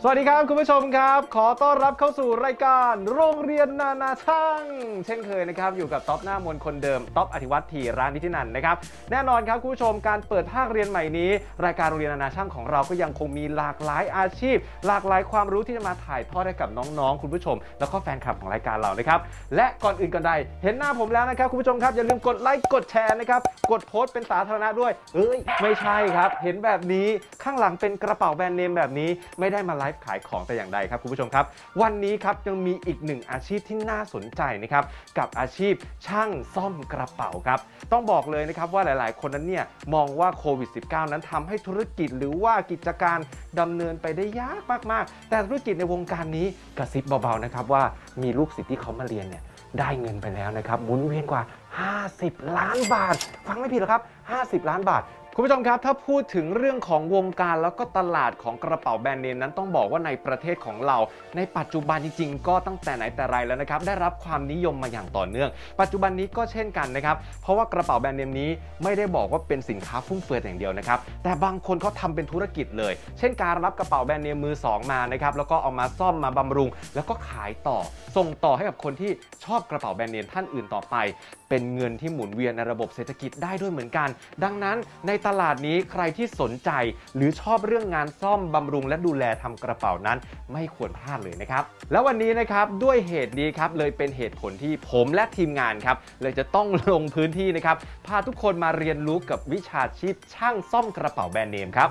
วัสดีครับคุณผู้ชมครับขอต้อนรับเข้าสู่รายการโรงเรียนนานาช่างเช่นเคยนะครับอยู่กับต๊อบหน้ามนคนเดิมต๊อบอธิวัตรธีระนิธินันท์นะครับแน่นอนครับคุณผู้ชมการเปิดภาคเรียนใหม่นี้รายการโรงเรียนนานาช่างของเราก็ยังคงมีหลากหลายอาชีพหลากหลายความรู้ที่จะมาถ่ายทอดให้กับน้องๆคุณผู้ชมแล้วก็แฟนคลับของรายการเรานะครับและก่อนอื่นก่อนใดเห็นหน้าผมแล้วนะครับคุณผู้ชมครับอย่าลืมกดไลค์กดแชร์นะครับกดโพสต์เป็นสาธารณะด้วยไม่ใช่ครับเห็นแบบนี้ข้างหลังเป็นกระเป๋าแบรนด์เนมแบบนี้ไม่ได้มาไลฟ์ขายของแต่อย่างใดครับคุณผู้ชมครับวันนี้ครับยังมีอีกหนึ่งอาชีพที่น่าสนใจนะครับกับอาชีพช่างซ่อมกระเป๋าครับต้องบอกเลยนะครับว่าหลายๆคนนั้นเนี่ยมองว่าโควิด -19 นั้นทำให้ธุรกิจหรือว่ากิจการดำเนินไปได้ยากมากๆแต่ธุรกิจในวงการนี้กระซิบเบาๆนะครับว่ามีลูกศิษย์ที่เขามาเรียนเนี่ยได้เงินไปแล้วนะครับหมุนเวียนกว่า50 ล้านบาทฟังไม่ผิดหรอกครับ50 ล้านบาทคุณผู้ชมครับถ้าพูดถึงเรื่องของวงการแล้วก็ตลาดของกระเป๋าแบรนด์เนมนั้นต้องบอกว่าในประเทศของเราในปัจจุบันจริงๆก็ตั้งแต่ไหนแต่ไรแล้วนะครับได้รับความนิยมมาอย่างต่อเนื่องปัจจุบันนี้ก็เช่นกันนะครับเพราะว่ากระเป๋าแบรนด์เนมนี้ไม่ได้บอกว่าเป็นสินค้าฟุ่มเฟือยอย่างเดียวนะครับแต่บางคนเขาทำเป็นธุรกิจเลยเช่นการรับกระเป๋าแบรนด์เนมมือสองมานะครับแล้วก็เอามาซ่อมมาบำรุงแล้วก็ขายต่อส่งต่อให้กับคนที่ชอบกระเป๋าแบรนด์เนมท่านอื่นต่อไปเป็นเงินที่หมุนเวียนในระบบเศรษฐกิจได้ด้วยเหมือนกันดังนั้นในตลาดนี้ใครที่สนใจหรือชอบเรื่องงานซ่อมบำรุงและดูแลทำกระเป๋านั้นไม่ควรพลาดเลยนะครับแล้ววันนี้นะครับด้วยเหตุนี้ครับเลยเป็นเหตุผลที่ผมและทีมงานครับเลยจะต้องลงพื้นที่นะครับพาทุกคนมาเรียนรู้กับวิชาชีพช่างซ่อมกระเป๋าแบรนด์เนมครับ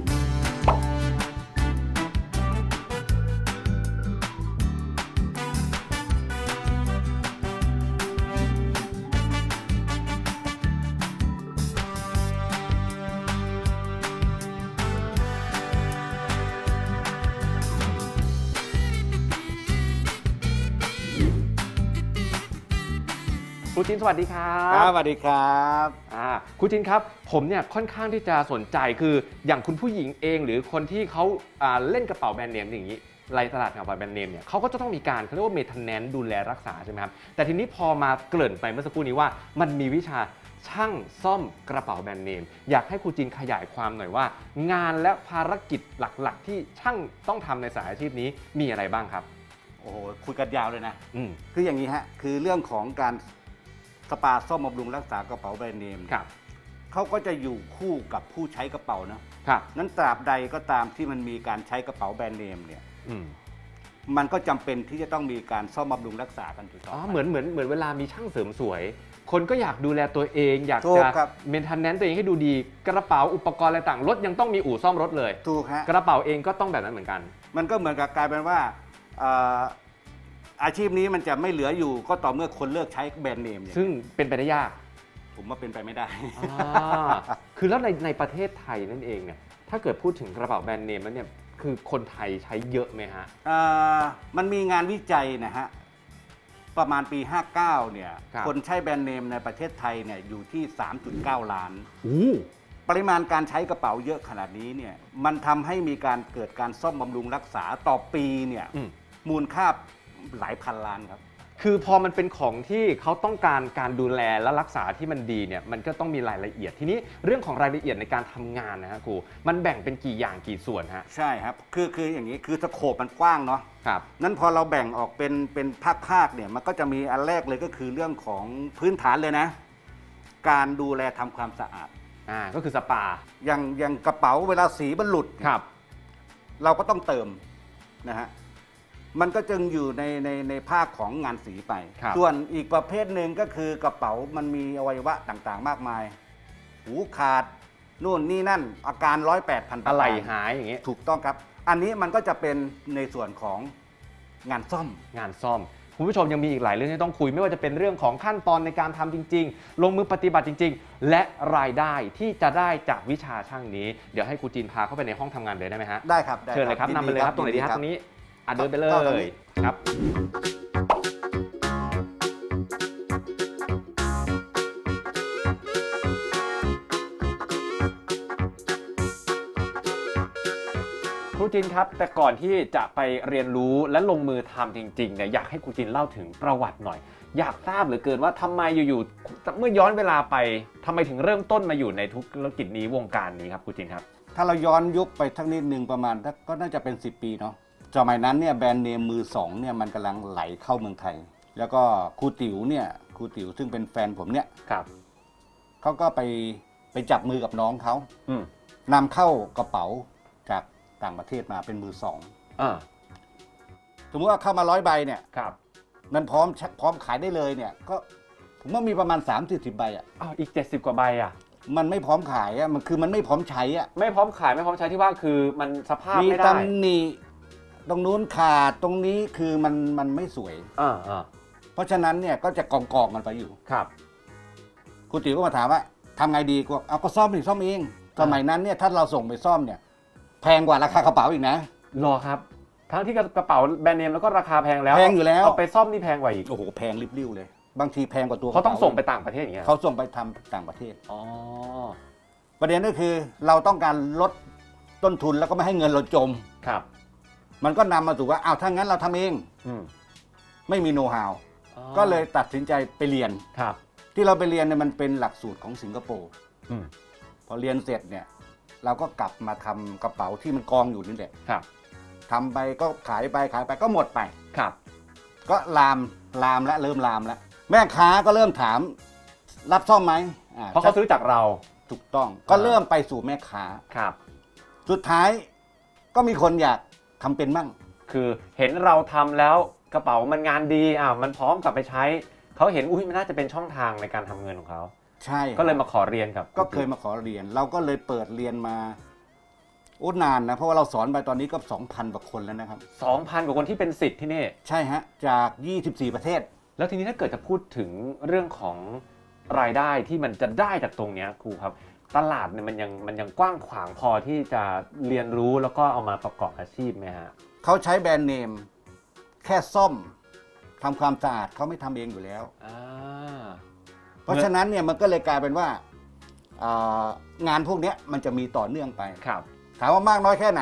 ครูจินสวัสดีครับครับสวัสดีครับครูจินครับผมเนี่ยค่อนข้างที่จะสนใจคืออย่างคุณผู้หญิงเองหรือคนที่เขาเล่นกระเป๋าแบรนด์เนมอย่างนี้รายตลาดกระเป๋าแบรนด์เนมเนี่ยเขาก็จะต้องมีการเขาเรียกว่าเมนเทนแนนซ์ดูแลรักษาใช่ไหมครับแต่ทีนี้พอมาเกริ่นไปเมื่อสักครู่นี้ว่ามันมีวิชาช่างซ่อมกระเป๋าแบรนด์เนมอยากให้ครูจินขยายความหน่อยว่างานและภารกิจหลักๆที่ช่างต้องทำในสายอาชีพนี้มีอะไรบ้างครับโอ้โหคุยกันยาวเลยนะคืออย่างนี้ฮะคือเรื่องของการสปาซ่อมบำรุงรักษากระเป๋าแบรนด์เนมเขาก็จะอยู่คู่กับผู้ใช้กระเป๋านะนั้นตราบใดก็ตามที่มันมีการใช้กระเป๋าแบรนด์เนมเนี่ยมันก็จำเป็นที่จะต้องมีการซ่อมบำรุงรักษากันอยู่ต่อเหมือนเวลามีช่างเสริมสวยคนก็อยากดูแลตัวเองอยากจะเมนเทนแนนซ์ตัวเองให้ดูดีกระเป๋าอุปกรณ์อะไรต่างรถยังต้องมีอู่ซ่อมรถเลยถูกฮะกระเป๋าเองก็ต้องแบบนั้นเหมือนกันมันก็เหมือนกับกลายเป็นว่าอาชีพนี้มันจะไม่เหลืออยู่ก็ต่อเมื่อคนเลิกใช้แบรนด์เนมซึ่งเป็นไปได้ยากผมว่าเป็นไปไม่ได้คือแล้วในประเทศไทยนั่นเองเนี่ยถ้าเกิดพูดถึงกระเป๋าแบรนด์เนมแล้วเนี่ยคือคนไทยใช้เยอะไหมฮะมันมีงานวิจัยนะฮะประมาณปี59เนี่ยคนใช้แบรนด์เนมในประเทศไทยเนี่ยอยู่ที่ 3.9 ล้านปริมาณการใช้กระเป๋าเยอะขนาดนี้เนี่ยมันทำให้มีการเกิดการซ่อมบำรุงรักษาต่อปีเนี่ยมูลค่าหลายพันล้านครับคือพอมันเป็นของที่เขาต้องการดูแลและรักษาที่มันดีเนี่ยมันก็ต้องมีรายละเอียดทีนี้เรื่องของรายละเอียดในการทำงานนะฮะครูมันแบ่งเป็นกี่อย่างกี่ส่วนฮะใช่ครับคืออย่างนี้คือสโคปมันกว้างเนาะครับนั้นพอเราแบ่งออกเป็นภาคเนี่ยมันก็จะมีอันแรกเลยก็คือเรื่องของพื้นฐานเลยนะการดูแลทำความสะอาดก็คือสปาอย่างกระเป๋าเวลาสีมันหลุดครับเราก็ต้องเติมนะฮะมันก็จึงอยู่ในภาคของงานสีไปส่วนอีกประเภทหนึ่งก็คือกระเป๋ามันมีอวัยวะต่างๆมากมายหูขาดนู่นนี่นั่นอาการ108,000 อะไรหายอย่างเงี้ยถูกต้องครับอันนี้มันก็จะเป็นในส่วนของงานซ่อมคุณผู้ชมยังมีอีกหลายเรื่องที่ต้องคุยไม่ว่าจะเป็นเรื่องของขั้นตอนในการทำจริงๆลงมือปฏิบัติจริงๆและรายได้ที่จะได้จากวิชาช่างนี้เดี๋ยวให้ครูจีนพาเข้าไปในห้องทำงานเลยได้ไหมฮะได้ครับเชิญเลยครับนำไปเลยครับตรงไหนดีครับตรงนี้เดินไปเลยครับครูจินครับแต่ก่อนที่จะไปเรียนรู้และลงมือทำจริงๆเนี่ยอยากให้ครูจินเล่าถึงประวัติหน่อยอยากทราบเหลือเกินว่าทำไมอยู่ๆเมื่อย้อนเวลาไปทำไมถึงเริ่มต้นมาอยู่ในธุรกิจนี้วงการนี้ครับครูจินครับถ้าเราย้อนยุคไปทั้งนิดนึงประมาณก็น่าจะเป็น10 ปีเนาะสมัยนั้นเนี่ยแบรนด์เนมมือสองเนี่ยมันกำลังไหลเข้าเมืองไทย แล้วก็ครูติ๋วเนี่ยครูติ๋วซึ่งเป็นแฟนผมเนี่ยครับเขาก็ไปจับมือกับน้องเขาอืมนำเข้ากระเป๋าจากต่างประเทศมาเป็นมือสองอ่าสมมติว่าเข้ามา100 ใบเนี่ยครับมันพร้อมขายได้เลยเนี่ยก็ผมว่ามีประมาณ30 ใบอ่ะอ้าวอีก70 กว่าใบอ่ะมันไม่พร้อมขายอ่ะมันไม่พร้อมใช้อ่ะไม่พร้อมขายไม่พร้อมใช้ที่ว่าคือมันสภาพมีไม่ได้ตำหนิตรงนู้นขาดตรงนี้คือมันไม่สวยอ่าเพราะฉะนั้นเนี่ยก็จะกองมันไปอยู่ครับครูติ๋วก็มาถามว่าทำไงดีก็ซ่อมเองสมัยนั้นเนี่ยถ้าเราส่งไปซ่อมเนี่ยแพงกว่าราคากระเป๋าอีกนะรอครับ ทั้งที่กระเป๋าแบรนด์เนมแล้วก็ราคาแพงแล้วแพงอยู่แล้วเอาไปซ่อมนี่แพงกว่าอีกโอ้โหแพงริบลิ่วเลย บางทีแพงกว่าตัวเขาต้องส่งไปต่างประเทศอย่างเงี้ยเขาส่งไปทำต่างประเทศอ๋อประเด็นก็คือเราต้องการลดต้นทุนแล้วก็ไม่ให้เงินเราจมครับมันก็นำมาสู่ว่าอ้าวถ้างั้นเราทำเองอืมไม่มีโน้ตฮาวอ๋อก็เลยตัดสินใจไปเรียนครับที่เราไปเรียนเนี่ยมันเป็นหลักสูตรของสิงคโปร์อืมพอเรียนเสร็จเนี่ยเราก็กลับมาทำกระเป๋าที่มันกองอยู่นี่แหละครับทำไปก็ขายไปก็หมดไปครับก็ลามแล้วเริ่มลามแล้วแม่ค้าก็เริ่มถามรับซ่อมไหมเพราะเขาซื้อจากเราถูกต้องก็เริ่มไปสู่แม่ค้าครับสุดท้ายก็มีคนอยากทำเป็นมั่งคือเห็นเราทำแล้วกระเป๋ามันงานดีมันพร้อมกลับไปใช้เขาเห็นอุ้ยมันน่าจะเป็นช่องทางในการทำเงินของเขาใช่ก็เลยมาขอเรียนกับก็เคยมาขอเรียน เราก็เลยเปิดเรียนมานานนะเพราะว่าเราสอนไปตอนนี้ก็ 2,000 กว่าคนแล้วนะครับ 2,000 กว่าคนที่เป็นศิษย์ที่นี่ใช่ฮะจาก 24 ประเทศแล้วทีนี้ถ้าเกิดจะพูดถึงเรื่องของรายได้ที่มันจะได้จากตรงเนี้ยครูครับ ตลาดเนี่ยมันยังกว้างขวางพอที่จะเรียนรู้แล้วก็เอามาประกอบอาชีพไหมฮะเขาใช้แบรนด์เนมแค่ซ่อมทำความสะอาดเขาไม่ทำเองอยู่แล้ว เพราะฉะนั้นเนี่ยมันก็เลยกลายเป็นว่างานพวกนี้มันจะมีต่อเนื่องไปครับถามว่ามากน้อยแค่ไหน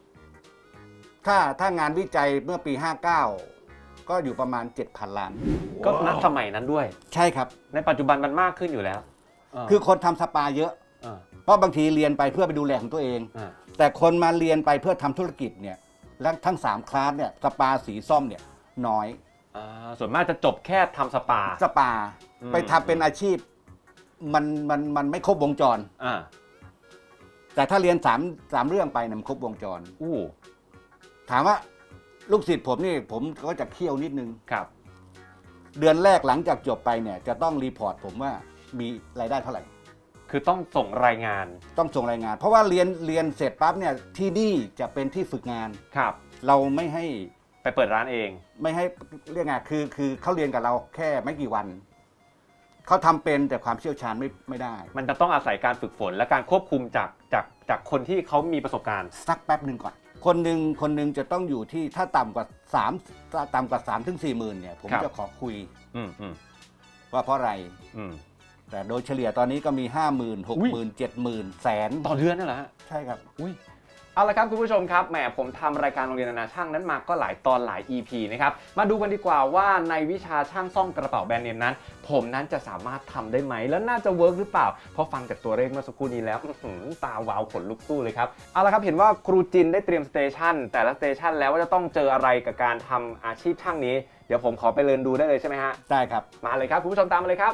ถ้างานวิจัยเมื่อปี 59 ก็อยู่ประมาณ 7,000 ล้านก็ณสมัยนั้นด้วยใช่ครับในปัจจุบันมันมากขึ้นอยู่แล้วคือคนทำสปาเยอะ เพราะบางทีเรียนไปเพื่อไปดูแลของตัวเอง แต่คนมาเรียนไปเพื่อทำธุรกิจเนี่ยและทั้ง3คลาสเนี่ยสปาสีส้มเนี่ยน้อยส่วนมากจะจบแค่ทำสปาไปทำเป็นอาชีพมันไม่ครบวงจร แต่ถ้าเรียน3 เรื่องไปเนี่ยมันครบวงจรถามว่าลูกศิษย์ผมนี่ผมก็จะเคี่ยวนิดนึงครับเดือนแรกหลังจากจบไปเนี่ยจะต้องรีพอร์ตผมว่ามีรายได้เท่าไหร่คือต้องส่งรายงานต้องส่งรายงาน เพราะว่าเรียนเสร็จปั๊บเนี่ยที่นี่จะเป็นที่ฝึกงานครับเราไม่ให้ไปเปิดร้านเองไม่ให้เรียกไงคือเขาเรียนกับเราแค่ไม่กี่วันเขาทำเป็นแต่ความเชี่ยวชาญไม่ได้มันจะต้องอาศัยการฝึกฝนและการควบคุมจากคนที่เขามีประสบการณ์สักแป๊บหนึ่งก่อน คนหนึ่งจะต้องอยู่ที่ถ้าต่ำกว่า3 ถึง 4 หมื่นเนี่ยผมจะขอคุยว่าเพราะอะไรแต่โดยเฉลี่ยตอนนี้ก็มี 50,000 60,000 70,000 แสนต่อเดือนนั่นแหละใช่ครับเอาละครับคุณผู้ชมครับแหมผมทำรายการโรงเรียนนานาช่างนั้นมาก็หลายตอนหลาย EP นะครับมาดูกันดีกว่าว่าในวิชาช่างซ่อมกระเป๋าแบรนด์เนมนั้นผมนั้นจะสามารถทำได้ไหมแล้วน่าจะเวิร์กหรือเปล่าเพราะฟังจากตัวเลขเมื่อสักครู่นี้แล้วตาวาวขนลุกสู้เลยครับเอาละครับเห็นว่าครูจินได้เตรียมสเตชันแต่ละสเตชันแล้วว่าจะต้องเจออะไรกับการทำอาชีพช่างนี้เดี๋ยวผมขอไปเรียนดูได้เลยใช่ไหมฮะได้ครับมาเลยครับคุณผู้ชมตามมาเลยครับ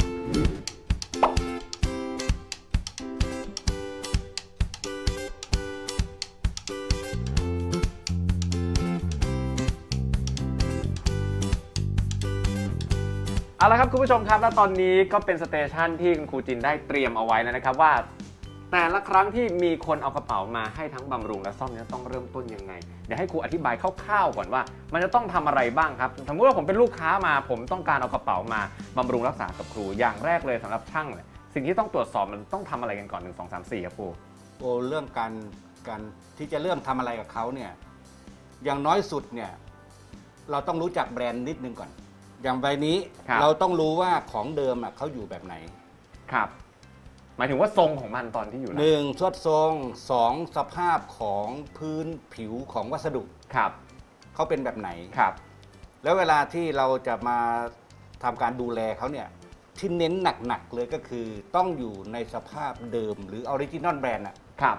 เอาละครับคุณผู้ชมครับและตอนนี้ก็เป็นสเตชันที่คุณครูจินได้เตรียมเอาไว้แล้วนะครับว่าแต่ละครั้งที่มีคนเอากระเป๋ามาให้ทั้งบำรุงและซ่อมเนี่ยต้องเริ่มต้นยังไงเดี๋ยวให้ครูอธิบายคร่าวๆก่อนว่ามันจะต้องทำอะไรบ้างครับสมมติว่าผมเป็นลูกค้ามาผมต้องการเอากระเป๋ามาบำรุงรักษากับครูอย่างแรกเลยสำหรับช่างเนี่ยสิ่งที่ต้องตรวจสอบมันต้องทำอะไรกันก่อน1 2 3 4ครับครูเรื่องการที่จะเริ่มทำอะไรกับเขาเนี่ยอย่างน้อยสุดเนี่ยเราต้องรู้จักแบรนด์นิดนึงก่อนอย่างใบนี้เราต้องรู้ว่าของเดิมเขาอยู่แบบไหนครับหมายถึงว่าทรงของมันตอนที่อยู่ 1 สวดทรง2 สภาพของพื้นผิวของวัสดุครับเขาเป็นแบบไหนครับแล้วเวลาที่เราจะมาทำการดูแลเขาเนี่ยที่เน้นหนักๆเลยก็คือต้องอยู่ในสภาพเดิมหรือออริจินอลแบรนด์ครับ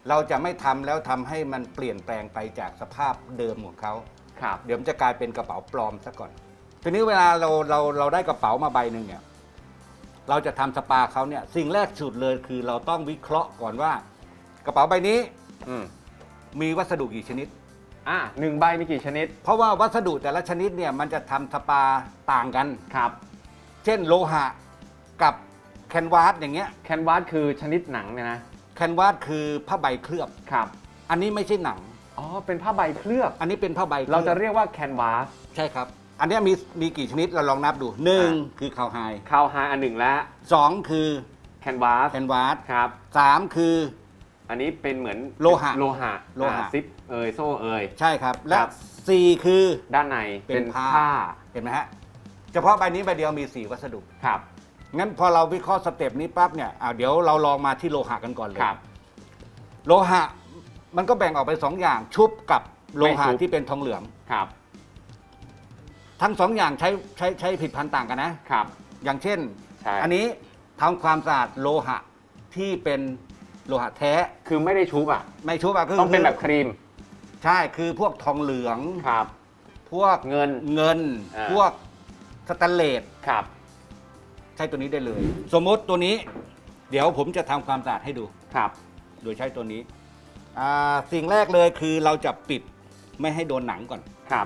เราจะไม่ทำแล้วทำให้มันเปลี่ยนแปลงไปจากสภาพเดิมของเขาครับเดี๋ยวมันจะกลายเป็นกระเป๋าปลอมซะก่อนทีนี้เวลาเราได้กระเป๋ามาใบหนึ่งเนี่ยเราจะทำสปาเขาเนี่ยสิ่งแรกสุดเลยคือเราต้องวิเคราะห์ก่อนว่ากระเป๋าใบนี้มีวัสดุกี่ชนิด 1 ใบมีกี่ชนิดเพราะว่าวัสดุแต่ละชนิดเนี่ยมันจะทำสปาต่างกันครับเช่นโลหะกับแคนวาสอย่างเงี้ยแคนวาสคือชนิดหนังเนี่ยนะแคนวาสคือผ้าใบเคลือบครับอันนี้ไม่ใช่หนังเป็นผ้าใบเคลือบอันนี้เป็นผ้าใบเราจะเรียกว่าแคนวาสใช่ครับอันนี้มีกี่ชนิดเราลองนับดู1คือคาวไฮอัน 1แล้ว 2คือแคนวาสครับ 3คืออันนี้เป็นเหมือนโลหะซิปโซ่ใช่ครับและ4คือด้านในเป็นผ้าเห็นไหมฮะเฉพาะใบนี้ใบเดียวมี4วัสดุครับงั้นพอเราวิเคราะห์สเต็ปนี้ปั๊บเนี่ยเดี๋ยวเราลองมาที่โลหะกันก่อนเลยโลหะมันก็แบ่งออกไป2อย่างชุบกับโลหะที่เป็นทองเหลืองครับทั้ง2อย่างใช้ผลิตภัณฑ์ต่างกันนะครับอย่างเช่นอันนี้ทำความสะอาดโลหะที่เป็นโลหะแท้คือไม่ได้ชุบไม่ชุบคือต้องเป็นแบบครีมใช่คือพวกทองเหลืองครับพวกเงินพวกสแตนเลสครับใช้ตัวนี้ได้เลยสมมติตัวนี้เดี๋ยวผมจะทำความสะอาดให้ดูครับโดยใช้ตัวนี้สิ่งแรกเลยคือเราจะปิดไม่ให้โดนหนังก่อนครับ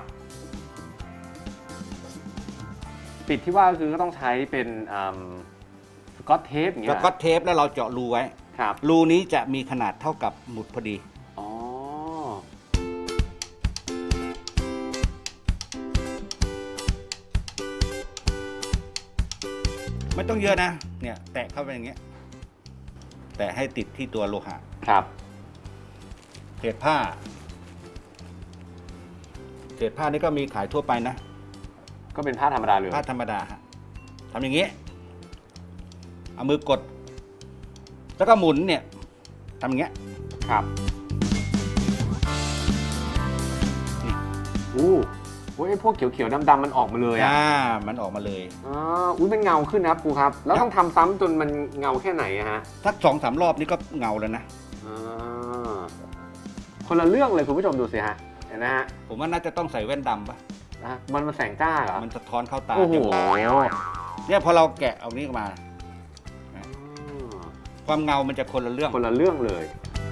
ปิดที่ว่าคือก็ต้องใช้เป็นสกอตเทปอย่างเงี้ยสกอตเทปแล้วเราเจาะรูไว้รูนี้จะมีขนาดเท่ากับหมุดพอดีไม่ต้องเยอะนะเนี่ยแตะเข้าไปอย่างเงี้ยแตะให้ติดที่ตัวโลหะครับเศษผ้านี่ก็มีขายทั่วไปนะก็เป็นผ้าธรรมดาเลยผ้าธรรมดาฮะทำอย่างงี้เอามือกดแล้วก็หมุนเนี่ยทำอย่างเงี้ยครับพวกเขียวๆดำๆมันออกมาเลยมันออกมาเลยเป็นเงาขึ้นนะครับครูครับแล้วต้องทำซ้ำจนมันเงาแค่ไหนฮะถ้า2-3 รอบนี่ก็เงาแล้วนะคนละเรื่องเลยคุณผู้ชมดูสิฮะเห็นไหมฮะผมว่าน่าจะต้องใส่แว่นดำป่ะมันแสงจ้าเหรอมันสะท้อนเข้าตาโอ้โหเนี่ยพอเราแกะเอานี้มาความเงามันจะคนละเรื่องเลย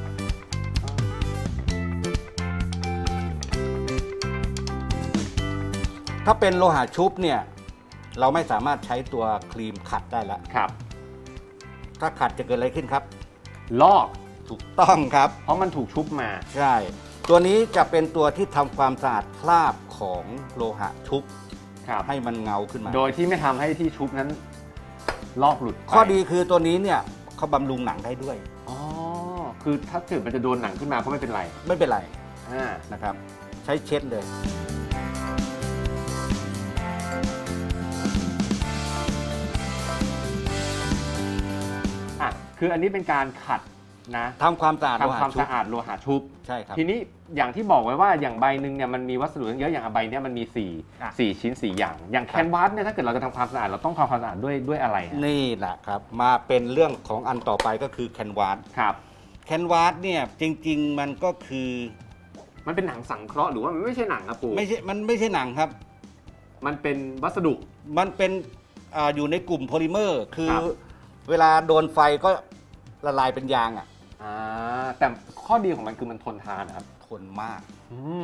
ถ้าเป็นโลหะชุบเนี่ยเราไม่สามารถใช้ตัวครีมขัดได้แล้วครับถ้าขัดจะเกิดอะไรขึ้นครับลอกถูกต้องครับเพราะมันถูกชุบมาใช่ตัวนี้จะเป็นตัวที่ทำความสะอาดคราบของโลหะชุบให้มันเงาขึ้นมาโดยที่ไม่ทำให้ที่ชุบนั้นลอกหลุดข้อดีคือตัวนี้เนี่ยเขาบำรุงหนังได้ด้วยคือถ้าเกิดมันจะโดนหนังขึ้นมาก็ไม่เป็นไรนะครับใช้เช็ดเลยคืออันนี้เป็นการขัดนะทำความสะอาดโลหะชุบใช่ครับทีนี้อย่างที่บอกไว้ว่าอย่างใบหนึ่งเนี่ยมันมีวัสดุเยอะอย่างใบนี้มันมี4 ชิ้น 4 อย่างแคนวาสเนี่ยถ้าเกิดเราจะทำความสะอาดเราต้องทำความสะอาดด้วยอะไรนี่แหละครับมาเป็นเรื่องของอันต่อไปก็คือแคนวาสครับแคนวาสเนี่ยจริงๆมันก็คือมันเป็นหนังสังเคราะห์หรือว่ามันไม่ใช่หนังครับปู่มันไม่ใช่หนังครับมันเป็นวัสดุมันเป็นอยู่ในกลุ่มโพลิเมอร์คือเวลาโดนไฟก็ละลายเป็นยางแต่ข้อดีของมันคือมันทนทานครับทนมาก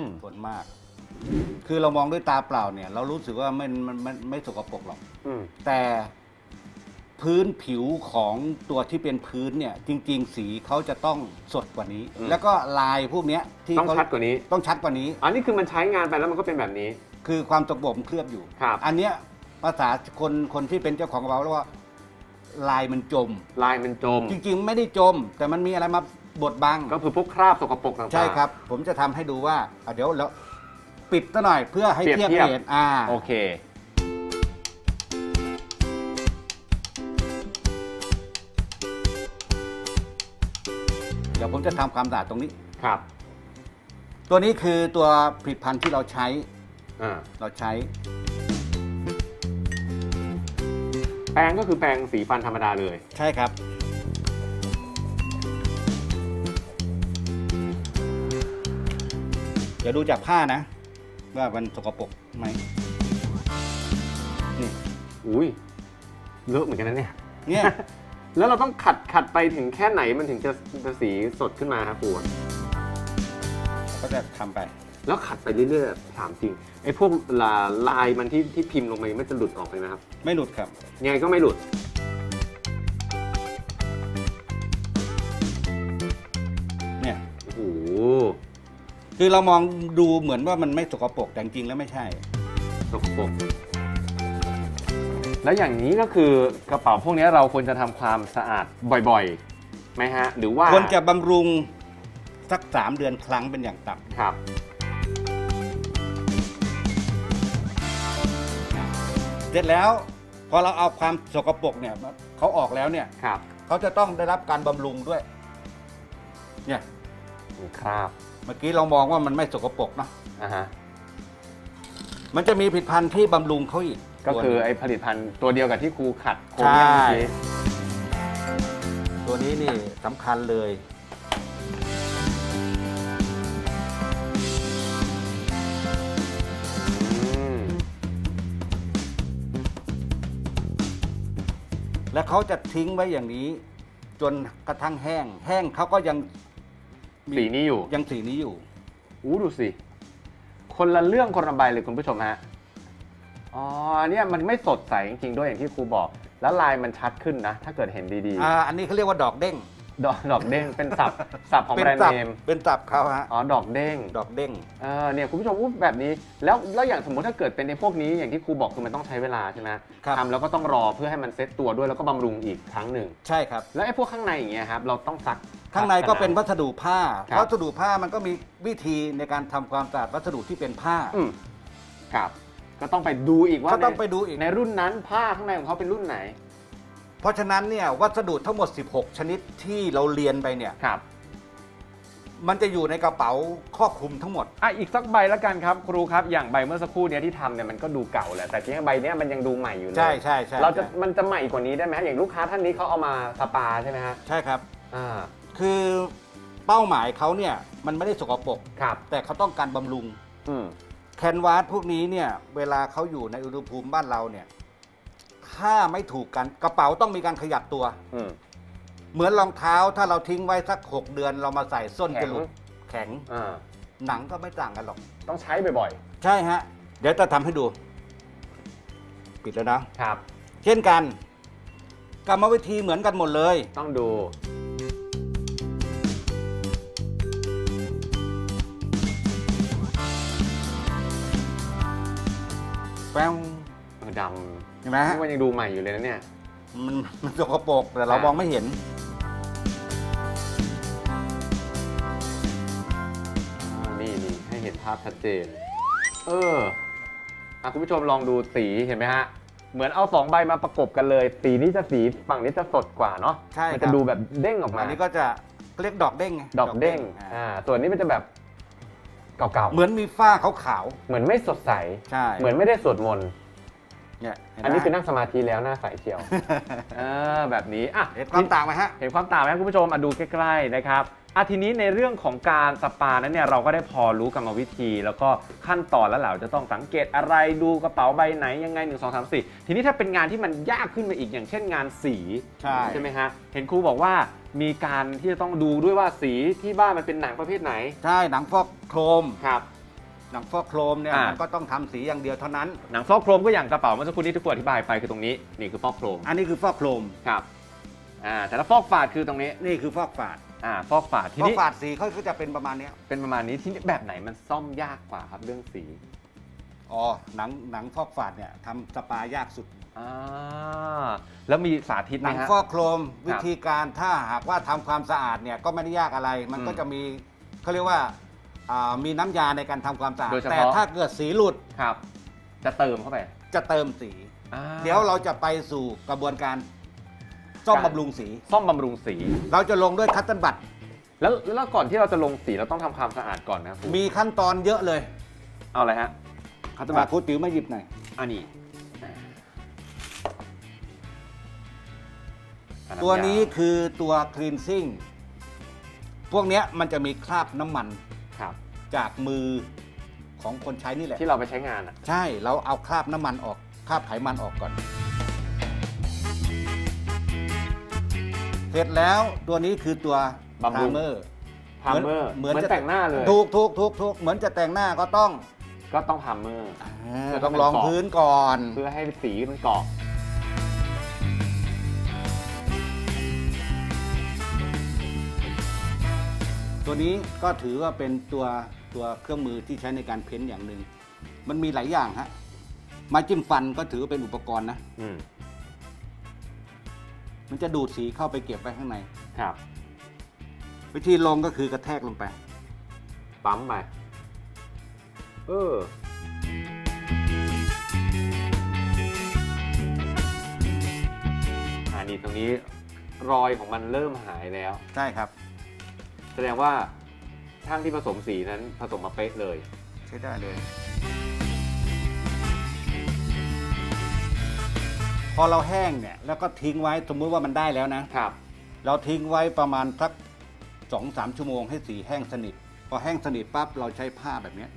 คือเรามองด้วยตาเปล่าเนี่ยเรารู้สึกว่ามันไม่สกปรกหรอกแต่พื้นผิวของตัวที่เป็นพื้นเนี่ยจริงๆสีเขาจะต้องสดกว่านี้แล้วก็ลายพวกนี้ที่ต้องชัดกว่านี้อันนี้คือมันใช้งานไปแล้วมันก็เป็นแบบนี้คือความตกบ่มเคลือบอยู่อันเนี้ยภาษาคนที่เป็นเจ้าของกระเป๋าเรียกว่าลายมันจมจริงๆไม่ได้จมแต่มันมีอะไรมาบดบังก็คือพวกคราบสกปรกต่างๆใช่ครับผมจะทำให้ดูว่าเดี๋ยวแล้วปิดซะหน่อยเพื่อให้เทียบเห็นโอเคเดี๋ยวผมจะทำความสะอาดตรงนี้ครับตัวนี้คือตัวผลิตภัณฑ์ที่เราใช้แปรงก็คือแปรงสีฟันธรรมดาเลยใช่ครับดี๋ยวดูจากผ้านะว่ามันสกปรกไหมนี่อุ้ยเลอะเหมือนกันนะเนี่ยเนี่ยแล้วเราต้องขัดไปถึงแค่ไหนมันถึงจะสีสดขึ้นมาครับครูก็จะทำไปแล้วขัดไปเรื่อยๆถามจริงไอ้พวกลายมันที่พิมพ์ลงไปมันจะหลุดออกไปไหมครับไม่หลุดครับยังไงก็ไม่หลุดเนี่ยโอ้โหคือเรามองดูเหมือนว่ามันไม่สกปรกแต่จริงๆแล้วไม่ใช่สกปรกแล้วอย่างนี้ก็คือกระเป๋าพวกนี้เราควรจะทำความสะอาดบ่อยๆไหมฮะหรือว่าควรจะบำรุงสัก3 เดือนครั้งเป็นอย่างต่ำครับเสร็จแล้วพอเราเอาความสกปรกเนี่ยเขาออกแล้วเนี่ยครับเขาจะต้องได้รับการบำรุงด้วยเนี่ยครับเมื่อกี้เรามองว่ามันไม่สกปรกเนาะอ่าฮะมันจะมีผลิตภัณฑ์ที่บำรุงเขาอีกก็คือไอ้ผลิตภัณฑ์ตัวเดียวกับที่ครูขัดโครใช่เมียมเมื่อกี้ตัวนี้นี่สำคัญเลยและเขาจะทิ้งไว้อย่างนี้ จนกระทั่งแห้งเขาก็ยังสีนี้อยู่ยังสีนี้อยู่ดูสิ คนละเรื่องคนละใบเลยคุณผู้ชมฮะ อ๋อเนี่ยมันไม่สดใสจริงๆด้วยอย่างที่ครูบอก แล้วลายมันชัดขึ้นนะ ถ้าเกิดเห็นดีอันนี้เขาเรียกว่าดอกเด้งๆ ดอกเด้งเป็นศัพท์ของแบรนด์เนมเป็นศัพท์เขาฮะอ๋อ ดอกเด้งดอกเด้งเนี่ยคุณผู้ชมแบบนี้ แล้วอย่างสมมติถ้าเกิดเป็นในพวกนี้อย่างที่ครูบอกคือมันต้องใช้เวลาใช่ไหมครับทำแล้วก็ต้องรอเพื่อให้มันเซ็ตตัวด้วยแล้วก็บำรุงอีกครั้งหนึ่งใช่ครับแล้วไอ้พวกข้างในอย่างเงี้ยครับเราต้องซักข้างในก็เป็นวัสดุผ้าครับวัสดุผ้ามันก็มีวิธีในการทำความสะอาดวัสดุที่เป็นผ้าครับก็ต้องไปดูอีกว่าก็ต้องไปดูอีกในรุ่นนั้นผ้าข้างในของเขาเป็นรุ่นไหนเพราะฉะนั้นเนี่ยวัสดุทั้งหมด 16 ชนิดที่เราเรียนไปเนี่ยครับมันจะอยู่ในกระเป๋าครอบคลุมทั้งหมดอีกสักใบแล้วกันครับครูครับอย่างใบเมื่อสักครู่เนี้ยที่ทำเนี่ยมันก็ดูเก่าแหละแต่ที่ใบเนี้ยมันยังดูใหม่อยู่เลยใช่ใช่มันจะใหม่กว่านี้ได้ไหมอย่างลูกค้าท่านนี้เขาเอามาสปาใช่ไหมฮะใช่ครับอ่าคือเป้าหมายเขาเนี่ยมันไม่ได้สกปรกครับแต่เขาต้องการบำรุง แคนวาสพวกนี้เนี่ยเวลาเขาอยู่ในอุณหภูมิบ้านเราเนี่ยถ้าไม่ถูกกันกระเป๋าต้องมีการขยับตัว เหมือนรองเท้าถ้าเราทิ้งไว้สัก6 เดือนเรามาใส่ส้นจะหลุดแข็งหนังก็ไม่ต่างกันหรอกต้องใช้บ่อยใช่ฮะเดี๋ยวจะทำให้ดู ปิดแล้วนะๆครับเช่นกันกรรมวิธีเหมือนกันหมดเลยต้องดูแป้งดเห็นไหมำฮะนี่มันยังดูใหม่อยู่เลยนะเนี่ยมันสกปรกแต่เรามองไม่เห็นนี่ให้เห็นภาพชัดเจนคุณผู้ชมลองดูสีเห็นไหมฮะเหมือนเอา2 ใบมาประกบกันเลยสีนี้จะสีฝั่งนี้จะสดกว่าเนาะใช่มันจะดูแบบเด้งออกมาอันนี้ก็จะเรียกดอกเด้งไงดอกเด้งส่วนนี้มันจะแบบเก่าๆเหมือนมีฝ้าขาวเหมือนไม่สดใสๆใช่เหมือนไม่ได้สวดมนต์เนี่ยเห็ไหมอันนี้คือนั่งสมาธิแล้วหน้าใสเชียว แบบนี้เห็นความต่างไหมฮะเห็นความต่างไหมคุณผู้ชมดูใกล้ๆนะครับทีนี้ในเรื่องของการสปานั้นเนี่ยเราก็ได้พอรู้กรรมวิธี แล้วก็ขั้นตอนแล้วเราจะต้องสังเกตอะไรดูกระเป๋าใบไหนยังไง1 2 3 4ทีนี้ถ้าเป็นงานที่มันยากขึ้นมาอีกอย่างเช่นงานสีใช่ไหมฮะเห็นครูบอกว่ามีการที่จะต้องดูด้วยว่าสีที่บ้านมันเป็นหนังประเภทไหนใช่หนังฟอกโครมครับหนังฟอกโครมเนี่ยมันก็ต้องทำสีอย่างเดียวเท่านั้นหนังฟอกโครมก็อย่างกระเป๋าเมื่อสักครู่นี้ที่ครูอธิบายไปคือตรงนี้นี่คือฟอกโครมอันนี้คือฟอกโครมครับแต่ถ้าฟอกฝาดคือตรงนี้นี่คือฟอกฝาดฟอกฝาดทีนี้ฟอกฝาดสีเขาก็จะเป็นประมาณนี้เป็นประมาณนี้ที่แบบไหนมันซ่อมยากกว่าครับเรื่องสีหนังฟอกฝาดเนี่ยทำสปายากสุดแล้วมีสาธิตไหมฮะหนังฟอกโครมวิธีการถ้าหากว่าทำความสะอาดเนี่ยก็ไม่ได้ยากอะไรมันก็จะมีเขาเรียกว่ามีน้ำยาในการทำความสะอาดแต่ถ้าเกิดสีหลุดครับจะเติมเข้าไปจะเติมสีเดี๋ยวเราจะไปสู่กระบวนการซ่อมบำรุงสีเราจะลงด้วยคัตเติ้ลบัตแล้วก่อนที่เราจะลงสีเราต้องทำความสะอาดก่อนนะครับมีขั้นตอนเยอะเลยเอาอะไรฮะคัตเติ้ลบัตรครูติ๋วมาหยิบหน่อยนี่ตัวนี้คือตัวคลีนซิ่งพวกนี้มันจะมีคราบน้ำมันจากมือของคนใช้นี่แหละที่เราไปใช้งานอ่ะใช่เราเอาคราบน้ำมันออกคราบไขมันออกก่อนเสร็จแล้วตัวนี้คือตัวบำรุงพรามเมอร์พรามเมอร์เหมือนแต่งหน้าเลยถูกเหมือนจะแต่งหน้าก็ต้องพรามเมอร์ต้องรองพื้นก่อนเพื่อให้สีมันเกาะตัวนี้ก็ถือว่าเป็นตัวเครื่องมือที่ใช้ในการเพ้นท์อย่างหนึ่งมันมีหลายอย่างฮะไม้จิ้มฟันก็ถือว่าเป็นอุปกรณ์นะมันจะดูดสีเข้าไปเก็บไว้ข้างในครับวิธีลงก็คือกระแทกลงไปปั๊มไปนี่ตรงนี้รอยของมันเริ่มหายแล้วใช่ครับแสดงว่าช่างที่ผสมสีนั้นผสมมาเป๊ะเลยใช้ได้เลย พอเราแห้งเนี่ยแล้วก็ทิ้งไว้สมมุติว่ามันได้แล้วนะครับ เราทิ้งไว้ประมาณสัก 2-3 ชั่วโมงให้สีแห้งสนิทพอแห้งสนิทปั๊บเราใช้ผ้าแบบนี้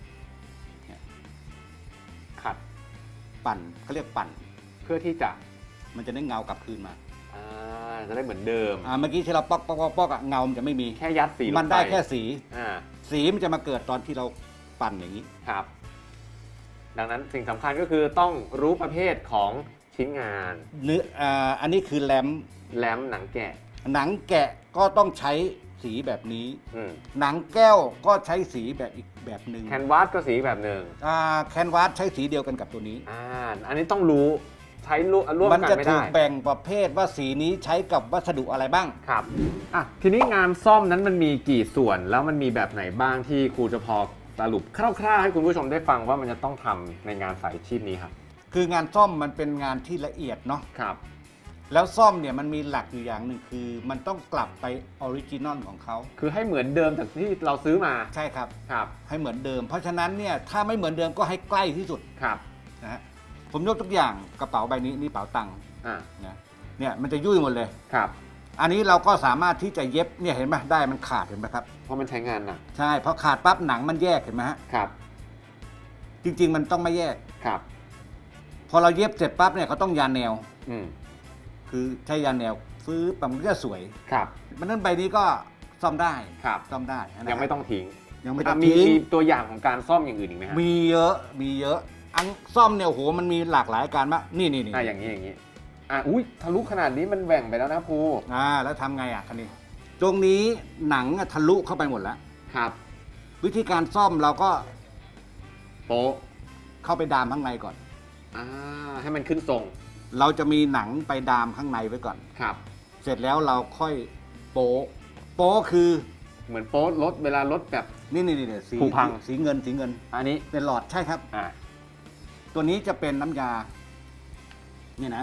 ขัดปั่นเขาเรียกปั่นเพื่อที่จะมันจะได้เงากลับคืนมาจะได้เหมือนเดิมเมื่อกี้ที่เราป๊อกอะเงามันจะไม่มีแค่ยัดสีลงไปมันได้แค่สีอ่าสีมันจะมาเกิดตอนที่เราปั่นอย่างนี้ครับ ดังนั้นสิ่งสำคัญก็คือต้องรู้ประเภทของชิ้นงานอันนี้คือแรมแล้มหนังแกะหนังแกะก็ต้องใช้สีแบบนี้อืมหนังแก้วก็ใช้สีแบบอีกแบบหนึ่งแคนวาสก็สีแบบหนึ่งแคนวาสใช้สีเดียวกันกับตัวนี้อันนี้ต้องรู้ใช้ร่วมมันกันจะไม่ถูได้กแบ่งประเภทว่าสีนี้ใช้กับวัสดุอะไรบ้างครับทีนี้งานซ่อมนั้นมันมีกี่ส่วนแล้วมันมีแบบไหนบ้างที่ครูจะพอสรุปคร่าวๆให้คุณผู้ชมได้ฟังว่ามันจะต้องทำในงานสายอาชีพนี้ครับคืองานซ่อมมันเป็นงานที่ละเอียดเนาะครับแล้วซ่อมเนี่ยมันมีหลักอยู่อย่างหนึ่งคือ มันต้องกลับไปออริจินอลของเขาคือให้เหมือนเดิมจากที่เราซื้อมาใช่ครับครับให้เหมือนเดิม เพราะฉะนั้นเนี่ยถ้าไม่เหมือนเดิมก็ให้ใกล้ที่สุดครับนะฮะผมยกตัวอย่างกระเป๋าใบนี้นี่เป๋าตังค์อ่านะเนี่ยมันจะยุ่ยหมดเลยครับอันนี้เราก็สามารถที่จะเย็บเนี่ยเห็นไหมได้มันขาดเห็นไหมครับเพราะมันใช้งานหนักใช่พอขาดปั๊บหนังมันแยกเห็นไหมฮะครับจริงๆมันต้องไม่แยกครับพอเราเย็บเสร็จปั๊บเนี่ยเขาต้องยานแนวอืมคือใช้ยานแนวฟื้นปั๊บมันก็จะสวยครับมันนั้นใบนี้ก็ซ่อมได้ครับซ่อมได้นะยังไม่ต้องทิ้งยังไม่ต้องมีทิ้งตัวอย่างของการซ่อมอย่างอื่นอีกไหมครับมีเยอะอันซ่อมเนี่ยโอ้โหมันมีหลากหลายการมากนี่อย่างนี้อุ้ยทะลุขนาดนี้มันแหว่งไปแล้วนะครูแล้วทำไงคันนี้ตรงนี้หนังทะลุเข้าไปหมดแล้วครับวิธีการซ่อมเราก็โป๊ะเข้าไปดามข้างในก่อนให้มันขึ้นทรงเราจะมีหนังไปดามข้างในไว้ก่อนครับเสร็จแล้วเราค่อยโป๊คือเหมือนโป๊ะรถเวลารถแบบนี่สีผุพังสีเงินอันนี้เป็นหลอดใช่ครับ ตัวนี้จะเป็นน้ำยาเนี่ย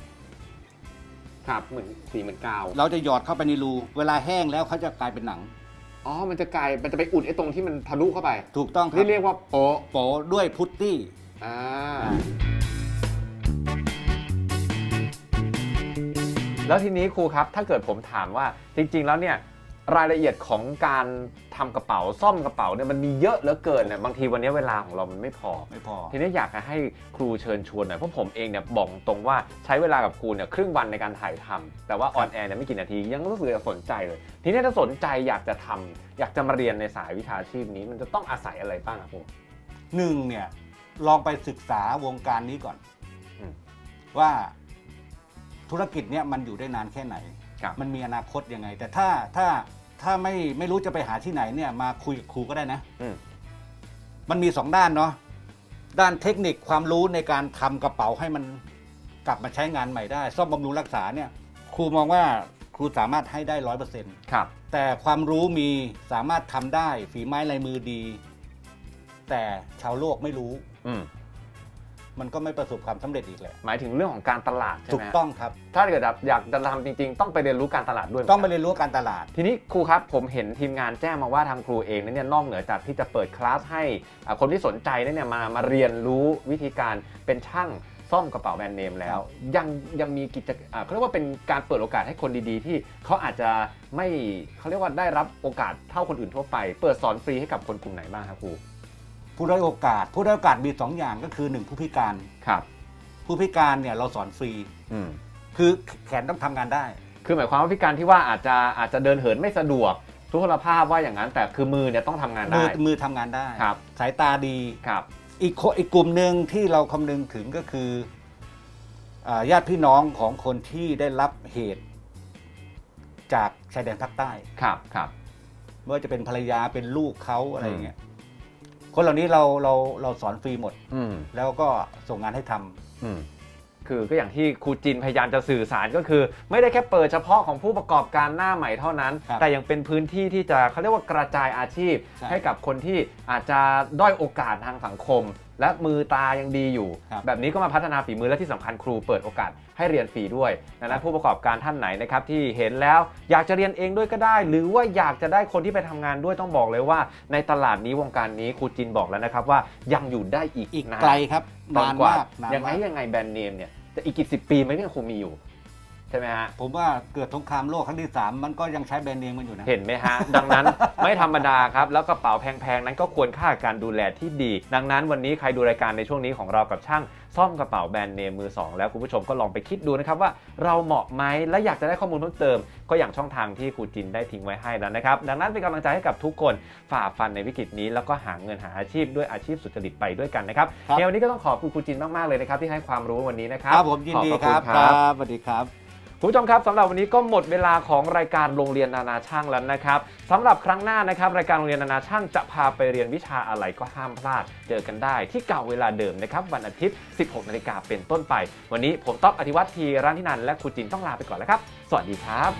นะครับเหมือนสีเหมือนกาวเราจะหยอดเข้าไปในรูเวลาแห้งแล้วเขาจะกลายเป็นหนังมันจะไปอุดไอ้ตรงที่มันทะลุเข้าไปถูกต้องครับนี่เรียกว่าโป๊ะโป๊ด้วยพุตตี้แล้วทีนี้ครูครับถ้าเกิดผมถามว่าจริงๆแล้วเนี่ยรายละเอียดของการทำกระเป๋าซ่อมกระเป๋าเนี่ยมันมีเยอะเหลือเกินเนี่ยบางทีวันนี้เวลาของเรามันไม่พอ ทีนี้อยากจะให้ครูเชิญชวนหน่อยเพราะผมเองเนี่ยบอกตรงว่าใช้เวลากับครูเนี่ยครึ่งวันในการถ่ายทำแต่ว่าออนแอร์เนี่ยไม่กี่นาทียังรู้สึกสนใจเลยทีนี้ถ้าสนใจอยากจะทำอยากจะมาเรียนในสายวิชาชีพนี้มันจะต้องอาศัยอะไรบ้างครับครูหนึ่งเนี่ยลองไปศึกษาวงการนี้ก่อนว่าธุรกิจเนี่ยมันอยู่ได้นานแค่ไหนมันมีอนาคตยังไงแต่ถ้าไม่รู้จะไปหาที่ไหนเนี่ยมาคุยกับครูก็ได้นะมันมี2ด้านเนาะด้านเทคนิคความรู้ในการทำกระเป๋าให้มันกลับมาใช้งานใหม่ได้ซ่อมบำรุงรักษาเนี่ยครูมองว่าครูสามารถให้ได้ 100% ครับแต่ความรู้มีสามารถทำได้ฝีไม้ลายมือดีแต่ชาวโลกไม่รู้มันก็ไม่ประสบความสำเร็จอีกแหละหมายถึงเรื่องของการตลาดใช่ไหมถูกต้องครับถ้าเกิดอยากจะทำจริงๆต้องไปเรียนรู้การตลาดด้วยต้องไปเรียนรู้การตลาดทีนี้ครูครับผมเห็นทีมงานแจ้งมาว่าทางครูเองเนี่ยนอกเหนือจากที่จะเปิดคลาสให้คนที่สนใจเนี่ยมาเรียนรู้วิธีการเป็นช่างซ่อมกระเป๋าแบรนด์เนมแล้วยังมีกิจเขาเรียกว่าเป็นการเปิดโอกาสให้คนดีๆที่เขาอาจจะไม่เขาเรียกว่าได้รับโอกาสเท่าคนอื่นทั่วไปเปิดสอนฟรีให้กับคนกลุ่มไหนบ้างครับครูผู้ได้โอกาสมี2อย่างก็คือ1ผู้พิการครับผู้พิการเนี่ยเราสอนฟรีคือแขนต้องทำงานได้คือหมายความว่าพิการที่ว่าอาจจะเดินเหินไม่สะดวกทุพพลภาพว่าอย่างนั้นแต่คือมือเนี่ยต้องทำงานได้มือทำงานได้ครับสายตาดีครับอีกกลุ่มหนึ่งที่เราคำนึงถึงก็คือญาติพี่น้องของคนที่ได้รับเหตุจากชายแดนภาคใต้ครับไม่ว่าจะเป็นภรรยาเป็นลูกเขาอะไรอย่างเงี้ยคนเหล่านี้เราสอนฟรีหมดแล้วก็ส่งงานให้ทำคือก็อย่างที่ครูจินพยายามจะสื่อสารก็คือไม่ได้แค่เปิดเฉพาะของผู้ประกอบการหน้าใหม่เท่านั้นแต่ยังเป็นพื้นที่ที่จะเขาเรียกว่ากระจายอาชีพให้กับคนที่อาจจะด้อยโอกาสทางสังคมและมือตายังดีอยู่แบบนี้ก็มาพัฒนาฝีมือและที่สำคัญครูเปิดโอกาสให้เรียนฟรีด้วยดังนั้นผู้ประกอบการท่านไหนนะครับที่เห็นแล้วอยากจะเรียนเองด้วยก็ได้หรือว่าอยากจะได้คนที่ไปทำงานด้วยต้องบอกเลยว่าในตลาดนี้วงการนี้ครูจินบอกแล้วนะครับว่ายังอยู่ได้อีกนานไกลครับนานกว่ายังไงแบรนด์เนมเนี่ยแต่อีกกี่10 ปีมันก็ยังคงมีอยู่ใช่ไหมฮะผมว่าเกิดสงครามโลกครั้งที่3มันก็ยังใช้แบรนด์เนมมันอยู่นะเห็นไหมฮะ ดังนั้นไม่ธรรมดาครับแล้วกระเป๋าแพงๆนั้นก็ควรค่าการดูแลที่ดีดังนั้นวันนี้ใครดูรายการในช่วงนี้ของเรากับช่างซ่อมกระเป๋าแบรนด์เนมมือ2แล้วคุณผู้ชมก็ลองไปคิดดูนะครับว่าเราเหมาะไหมและอยากจะได้ข้อมูลเพิ่มเติมก็อย่างช่องทางที่ครูจินได้ทิ้งไว้ให้แล้วนะครับดังนั้นเป็นกำลังใจให้กับทุกคนฝ่าฟันในวิกฤตนี้แล้วก็หาเงินหาอาชีพด้วยอาชีพสุจริตไปด้วยกันนะครับวันนี้ก็ต้องขอบคุณครูจินมากๆเลยนะครับที่ให้ความรู้วันนี้นะครับผมยินดีครับสวัสดีครับคุณผู้ชมครับสำหรับวันนี้ก็หมดเวลาของรายการโรงเรียนนานาช่างแล้วนะครับสำหรับครั้งหน้านะครับรายการโรงเรียนนานาช่างจะพาไปเรียนวิชาอะไรก็ห้ามพลาดเจอกันได้ที่เก่าเวลาเดิมนะครับวันอาทิตย์ 16 นาฬิกาเป็นต้นไปวันนี้ผมต๊อบอธิวัฒน์ทีร้านที่นันและครูจินต้องลาไปก่อนแล้วครับสวัสดีครับ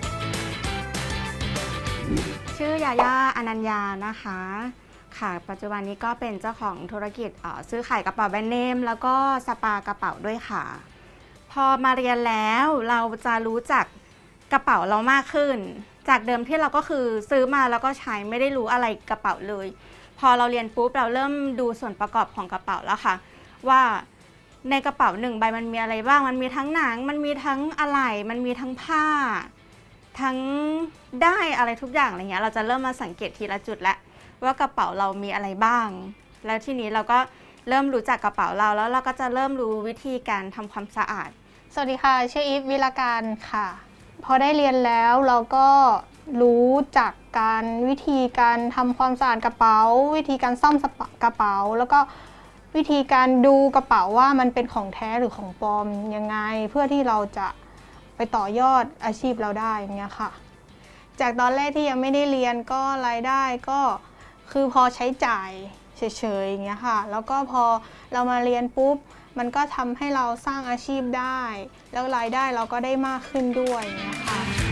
ชื่อยาย่าอนัญญานะคะค่ะปัจจุบันนี้ก็เป็นเจ้าของธุรกิจซื้อขายกระเป๋าแบรนด์เนมแล้วก็สปากระเป๋าด้วยค่ะพอมาเรียนแล้วเราจะรู้จักกระเป๋าเรามากขึ้นจากเดิมที่เราก็คือซื้อมาแล้วก็ใช้ไม่ได้รู้อะไรกระเป๋าเลยพอเราเรียนปุ๊บเราเริ่มดูส่วนประกอบของกระเป๋าแล้วค่ะว่าในกระเป๋า1 ใบมันมีอะไรบ้างมันมีทั้งหนังมันมีทั้งอะไหล่มันมีทั้งผ้าทั้งได้อะไรทุกอย่างอะไรเงี้ยเราจะเริ่มมาสังเกตทีละจุดแล้วว่ากระเป๋าเรามีอะไรบ้างแล้วทีนี้เราก็เริ่มรู้จักกระเป๋าเราแล้วเราก็จะเริ่มรู้วิธีการทำความสะอาดสวัสดีค่ะชื่ออีฟวิรการค่ะพอได้เรียนแล้วเราก็รู้จักวิธีการทำความสะอาดกระเป๋าวิธีการซ่อมกระเป๋าแล้วก็วิธีการดูกระเป๋าว่ามันเป็นของแท้หรือของปลอมยังไงเพื่อที่เราจะไปต่อยอดอาชีพเราได้อย่างเงี้ยค่ะจากตอนแรกที่ยังไม่ได้เรียนก็รายได้ก็คือพอใช้จ่ายเฉยๆอย่างเงี้ยค่ะแล้วก็พอเรามาเรียนปุ๊บมันก็ทำให้เราสร้างอาชีพได้แล้วรายได้เราก็ได้มากขึ้นด้วยอย่างเงี้ยค่ะ